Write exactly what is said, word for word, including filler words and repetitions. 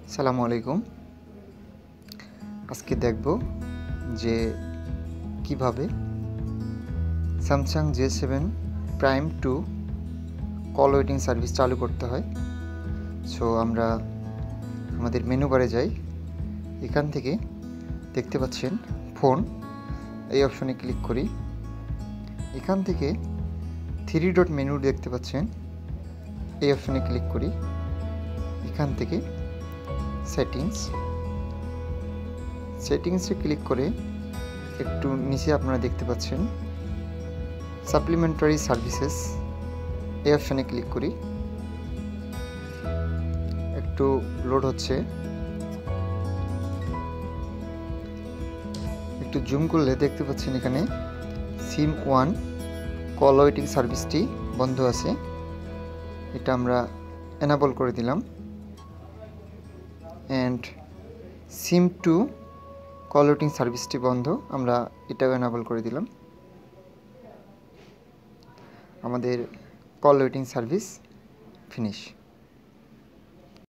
আসসালামু আলাইকুম। আজকে দেখব যে কিভাবে Samsung J seven prime two call waiting service চালু করতে হয়। সো আমরা আমাদের মেনু বারে যাই। এখান থেকে দেখতে পাচ্ছেন ফোন, এই অপশনে ক্লিক করি। এখান থেকে থ্রি ডট মেনু দেখতে পাচ্ছেন, এই অপশনে ক্লিক করি। এখান থেকে সেটিংস সেটিংসে ক্লিক করে একটু নিচে আপনারা দেখতে পাচ্ছেন সাপ্লিমেন্টারি সার্ভিসেস, এই অপশানে ক্লিক করি। একটু লোড হচ্ছে, একটু জুম করলে দেখতে পাচ্ছেন এখানে সিম ওয়ান কল ওয়েটিং সার্ভিসটি বন্ধ আছে, এটা আমরা এনাবল করে দিলাম। And SIM two call waiting সার্ভিসটি বন্ধ, আমরা এটাও এনাবল করে দিলাম। আমাদের কল ওয়েটিং সার্ভিস ফিনিশ।